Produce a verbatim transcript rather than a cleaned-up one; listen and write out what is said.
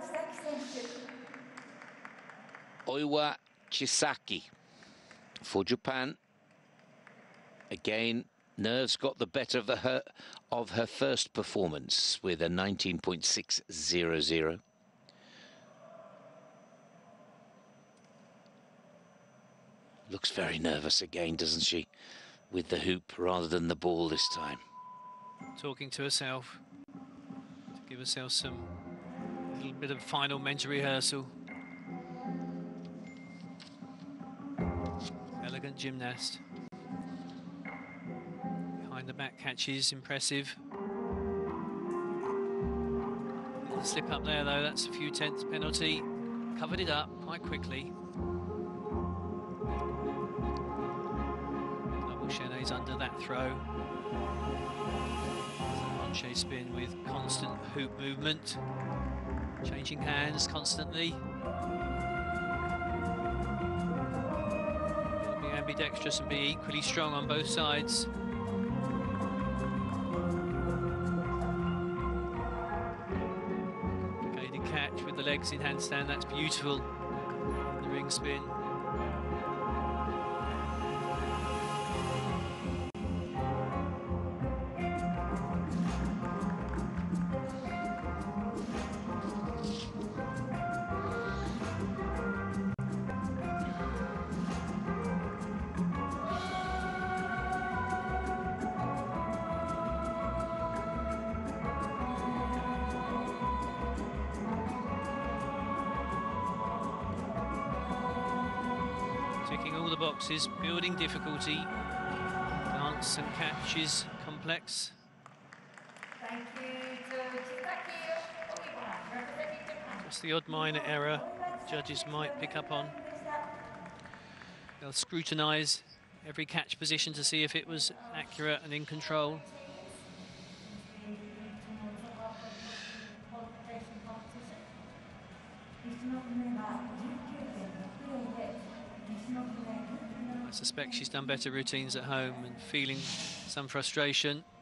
Oiwa Chisaki for Japan. Again, nerves got the better of, the her, of her first performance with a nineteen point six zero zero. Looks very nervous again, doesn't she? With the hoop rather than the ball this time. Talking to herself to give herself some little bit of final mental rehearsal. Elegant gymnast. Behind the back catches, impressive. Little slip up there though, that's a few tenths penalty. Covered it up quite quickly. Double chaînés under that throw. Lancé spin with constant hoop movement. Changing hands constantly. Be ambidextrous and be equally strong on both sides. Complicated catch with the legs in handstand, that's beautiful. The ring spin. Ticking all the boxes, building difficulty, dance and catch is complex. Just the odd minor error judges might pick up on. They'll scrutinise every catch position to see if it was accurate and in control. I suspect she's done better routines at home and feeling some frustration.